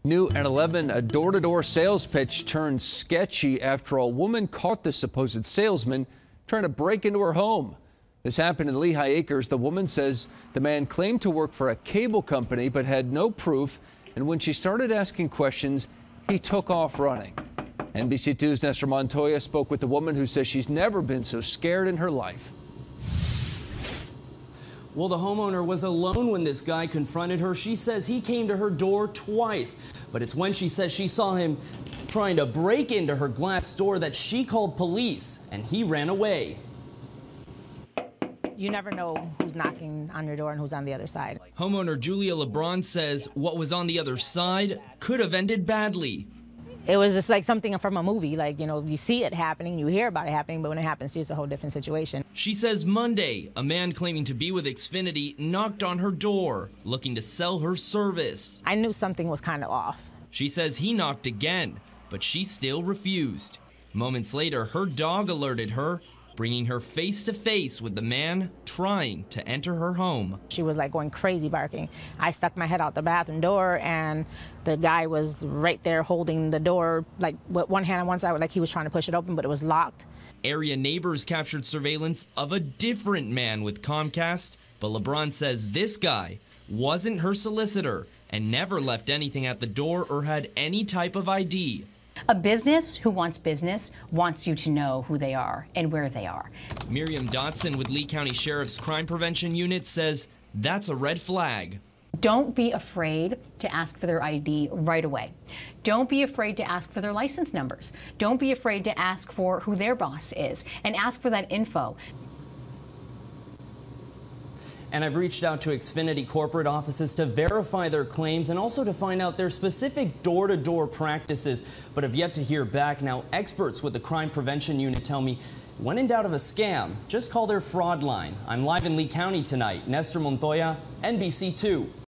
New at 11, a door-to-door sales pitch turned sketchy after a woman caught the supposed salesman trying to break into her home. This happened in Lehigh Acres. The woman says the man claimed to work for a cable company but had no proof, and when she started asking questions, he took off running. NBC2's Nestor Montoya spoke with the woman who says she's never been so scared in her life. Well, the homeowner was alone when this guy confronted her. She says he came to her door twice, but it's when she says she saw him trying to break into her glass door that she called police, and he ran away. You never know who's knocking on your door and who's on the other side. Homeowner Julia LeBron says what was on the other side could have ended badly. It was just like something from a movie. Like, you know, you see it happening, you hear about it happening, but when it happens to you, it's a whole different situation. She says Monday, a man claiming to be with Xfinity knocked on her door, looking to sell her service. I knew something was kind of off. She says he knocked again, but she still refused. Moments later, her dog alerted her, bringing her face to face with the man trying to enter her home. She was like going crazy barking. I stuck my head out the bathroom door and the guy was right there holding the door, like with one hand on one side, like he was trying to push it open, but it was locked. Area neighbors captured surveillance of a different man with Comcast, but LeBron says this guy wasn't her solicitor and never left anything at the door or had any type of ID. A business who wants business wants you to know who they are and where they are. Miriam Dotson with Lee County Sheriff's Crime Prevention Unit says that's a red flag. Don't be afraid to ask for their ID right away. Don't be afraid to ask for their license numbers. Don't be afraid to ask for who their boss is and ask for that info. And I've reached out to Xfinity corporate offices to verify their claims and also to find out their specific door-to-door practices, but have yet to hear back. Now, experts with the Crime Prevention Unit tell me, when in doubt of a scam, just call their fraud line. I'm live in Lee County tonight. Nestor Montoya, NBC2.